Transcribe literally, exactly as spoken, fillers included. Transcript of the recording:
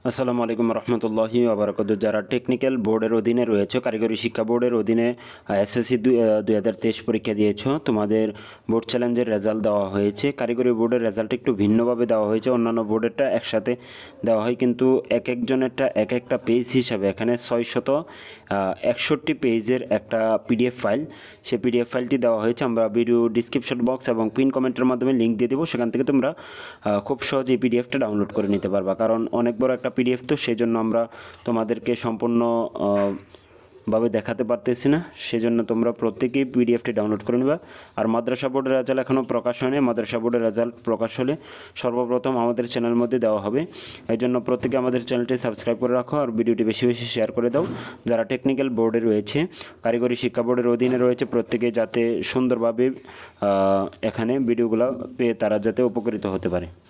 আসসালামু আলাইকুম রহমতুল্লাহি ওবরাকাতুহু। যারা টেকনিক্যাল বোর্ডের অধীনে রয়েছে, কারিগরি শিক্ষা বোর্ডের অধীনে এসএসসি দুই হাজার তেইশ পরীক্ষা দিয়েছো, তোমাদের বোর্ড চ্যালেঞ্জের রেজাল্ট দেওয়া হয়েছে। কারিগরি বোর্ডের রেজাল্ট একটু ভিন্নভাবে দেওয়া হয়েছে, অন্যান্য বোর্ডেরটা একসাথে দেওয়া হয়, কিন্তু এক একজনেরটা এক একটা পেজ হিসাবে এখানে ছয়শত একষট্টি পেজের একটা পিডিএফ ফাইল, সেই পিডিএফ ফাইলটি দেওয়া হয়েছে। আমরা ভিডিও ডিসক্রিপশন বক্স এবং পিন কমেন্টের মাধ্যমে লিঙ্ক দিয়ে দেবো, সেখান থেকে তোমরা খুব সহজেই পিডিএফটা ডাউনলোড করে নিতে পারবা। কারণ অনেক বড় একটা পিডিএফ, তো সেই জন্য আমরা তোমাদেরকে সম্পূর্ণ ভাবে দেখাতে পারতেছি না, সেজন্য তোমরা প্রত্যেকেই পিডিএফটি ডাউনলোড করে নেবা। আর মাদ্রাসা বোর্ডের রেজাল্ট এখনও প্রকাশ হয়নি, মাদ্রাসা বোর্ডের রেজাল্ট প্রকাশ হলে সর্বপ্রথম আমাদের চ্যানেলের মধ্যে দেওয়া হবে। এই জন্য প্রত্যেকে আমাদের চ্যানেলটি সাবস্ক্রাইব করে রাখো আর ভিডিওটি বেশি বেশি শেয়ার করে দাও। যারা টেকনিক্যাল বোর্ডে রয়েছে, কারিগরি শিক্ষা বোর্ডের অধীনে রয়েছে, প্রত্যেকে যাতে সুন্দরভাবে এখানে ভিডিওগুলো পেয়ে তারা যাতে উপকৃত হতে পারে।